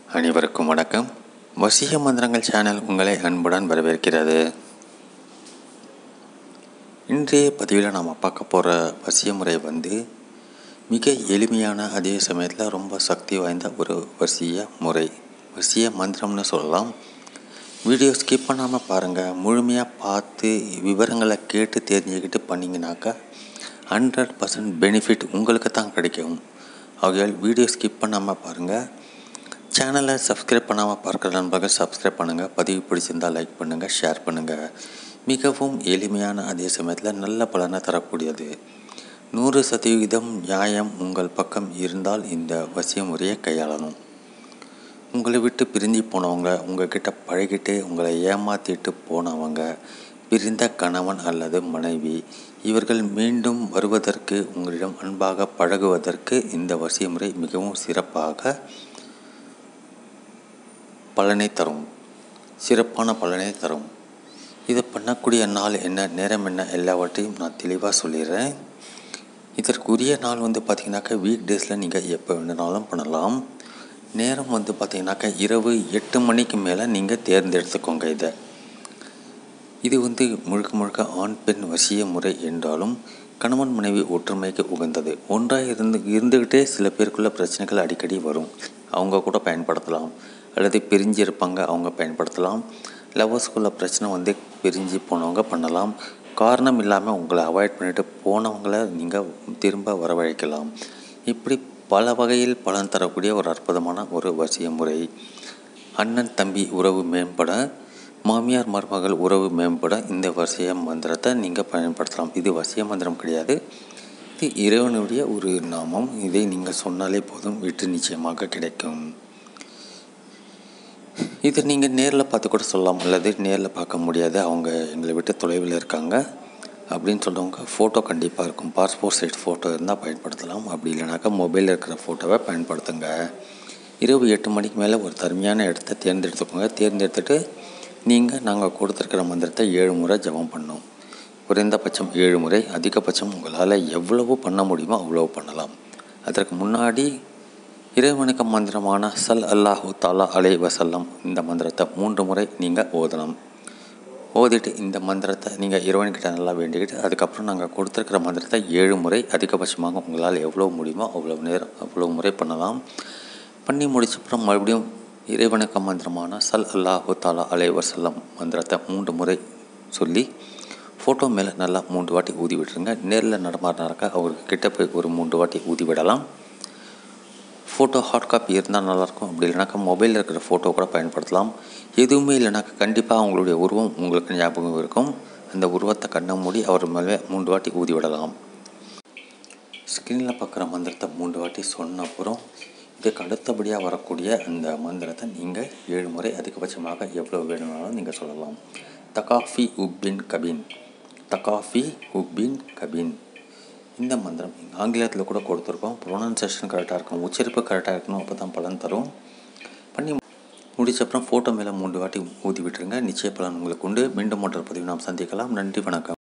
அனைவருக்கும் வணக்கம். வசிய மந்திரங்கள் சேனல் உங்களை அன்புடன் வரவேற்கிறது. இன்றைய பதிவில் நாம் பார்க்க போகிற வசிய முறை மிக எளிமையான, அதே சமயத்தில் ரொம்ப சக்தி வாய்ந்த ஒரு வசிய முறை, வசிய மந்திரம்னு சொல்லலாம். வீடியோ ஸ்கிப் பண்ணாமல் பாருங்கள். முழுமையாக பார்த்து விவரங்களை கேட்டு தெரிஞ்சுக்கிட்டு பண்ணிங்கனாக்கா 100% பெனிஃபிட் உங்களுக்கு தான் கிடைக்கும். ஆகையால் வீடியோ ஸ்கிப் பண்ணாமல் பாருங்கள். சேனலை சப்ஸ்கிரைப் பண்ணாமல் பார்க்குற நண்பர்கள் சப்ஸ்கிரைப் பண்ணுங்கள். பதிவு பிடிச்சிருந்தால் லைக் பண்ணுங்கள், ஷேர் பண்ணுங்கள். மிகவும் எளிமையான, அதே சமயத்தில் நல்ல பலனை தரக்கூடியது. 100% நியாயம் உங்கள் பக்கம் இருந்தால் இந்த வசிய முறையை கையாளணும். உங்களை விட்டு பிரிஞ்சு போனவங்க, உங்கள்கிட்ட பழகிட்டு உங்களை ஏமாற்றிட்டு போனவங்க, பிரிந்த கணவன் அல்லது மனைவி, இவர்கள் மீண்டும் வருவதற்கு, உங்களிடம் அன்பாக பழகுவதற்கு இந்த வசிய முறை மிகவும் சிறப்பாக பலனை தரும். சிறப்பான பலனை தரும். இதை பண்ணக்கூடிய நாள் என்ன, நேரம் என்ன, எல்லாவற்றையும் நான் தெளிவாக சொல்லிடுறேன். இதற்குரிய நாள் பார்த்திங்கனாக்கா வீக் டேஸில் நீங்கள் எப்போ வேணுனாலும் பண்ணலாம். நேரம் பார்த்திங்கனாக்கா இரவு 8 மணிக்கு மேலே நீங்கள் தேர்ந்தெடுத்துக்கோங்க. இது முழுக்க முழுக்க ஆண் பெண் வசிய முறை என்றாலும் கணவன் மனைவி ஒற்றுமைக்கு உகந்தது. ஒன்றாக இருந்துக்கிட்டே சில பேருக்குள்ள பிரச்சனைகள் அடிக்கடி வரும். அவங்க கூட பயன்படுத்தலாம். அல்லது பிரிஞ்சு இருப்பாங்க, அவங்க பயன்படுத்தலாம். லவ்வர்ஸ்குள்ள பிரச்சனை பிரிஞ்சு போனவங்க பண்ணலாம். காரணம் இல்லாமல் உங்களை அவாய்ட் பண்ணிட்டு போனவங்களை நீங்கள் திரும்ப வரவழைக்கலாம். இப்படி பல வகையில் பலன் தரக்கூடிய ஒரு அற்புதமான ஒரு வசிய முறை. அண்ணன் தம்பி உறவு மேம்பட, மாமியார் மருமகள் உறவு மேம்பட இந்த வசிய மந்திரத்தை நீங்கள் பயன்படுத்தலாம். இது வசிய மந்திரம் கிடையாது, இது இறைவனுடைய ஒரு நாமம். இதை நீங்கள் சொன்னாலே போதும், வெற்றி நிச்சயமாக கிடைக்கும். இது நீங்கள் நேரில் பார்த்து கூட சொல்லலாம். அல்லது நேரில் பார்க்க முடியாது, அவங்க எங்களை விட்டு தொலைவில் இருக்காங்க அப்படின்னு சொல்கிறவங்க ஃபோட்டோ கண்டிப்பாக இருக்கும். பாஸ்போர்ட் சைஸ் ஃபோட்டோ இருந்தால் பயன்படுத்தலாம். அப்படி இல்லைனாக்கா மொபைலில் இருக்கிற ஃபோட்டோவை பயன்படுத்துங்க. இரவு 8 மணிக்கு மேலே ஒரு தனிமையான இடத்த தேர்ந்தெடுத்துக்கோங்க. தேர்ந்தெடுத்துட்டு நாங்கள் கொடுத்துருக்கிற மந்திரத்தை 7 முறை ஜபம் பண்ணோம். குறைந்தபட்சம் 7 முறை, அதிகபட்சம் உங்களால் எவ்வளவு பண்ண முடியுமோ அவ்வளவு பண்ணலாம். அதற்கு முன்னாடி இறைவனுக்கு மந்திரமான சல் அல்லாஹு தாலா அலை வசல்லம் இந்த மந்திரத்தை 3 முறை நீங்கள் ஓதணும். ஓதிட்டு இந்த மந்திரத்தை நீங்கள் இறைவன்கிட்ட நல்லா வேண்டிக்கிட்டு அதுக்கப்புறம் நாங்கள் கொடுத்துருக்கிற மந்திரத்தை 7 முறை, அதிகபட்சமாக உங்களால் எவ்வளோ முடியுமோ அவ்வளோ முறை பண்ணலாம். பண்ணி முடிச்சப்புறம் மறுபடியும் இறைவனுக்கு மந்திரமான சல் அல்லாஹு தாலா அலை வசல்லம் மந்திரத்தை 3 முறை சொல்லி ஃபோட்டோ மேலே நல்லா 3 வாட்டி ஊதி விட்டுருங்க. நேரில் நடமாடினாக்கா அவர்கிட்ட போய் ஒரு 3 வாட்டி ஊதி விடலாம். ஃபோட்டோ ஹார்ட் காப்பி இருந்தால் நல்லாயிருக்கும். அப்படி இல்லைனாக்கா மொபைலில் இருக்கிற ஃபோட்டோ கூட பயன்படுத்தலாம். எதுவுமே இல்லைனாக்கா கண்டிப்பாக அவங்களுடைய உருவம் உங்களுக்கு ஞாபகம் இருக்கும். அந்த உருவத்தை கண்ண மூடி அவர் மேலே 3 வாட்டி ஊதி விடலாம். ஸ்க்ரீனில் பார்க்குற மந்திரத்தை 3 வாட்டி சொன்ன அப்புறம் இதுக்கு அடுத்தபடியாக வரக்கூடிய அந்த மந்திரத்தை நீங்கள் 7 முறை, அதிகபட்சமாக எவ்வளோ வேணும்னாலும் நீங்கள் சொல்லலாம். தகாஃபி உப்பின் கபின், தகாஃபி உப்பின் கபின். இந்த மந்திரம் ஆங்கிலத்தில் கூட கொடுத்துருக்கோம். ப்ரொனன்சியேஷன் கரெக்டாக இருக்கும், உச்சரிப்பு கரெக்டாக இருக்கணும். அப்போ தான் பலன் தரும். பண்ணி முடிச்சப்புறம் ஃபோட்டோ மேலே 3 வாட்டி ஊதி விட்டுருங்க. நிச்சய பலன் உங்களுக்கு உண்டு. மீண்டும் மற்றொரு பதிவு நாம் சந்திக்கலாம். நன்றி, வணக்கம்.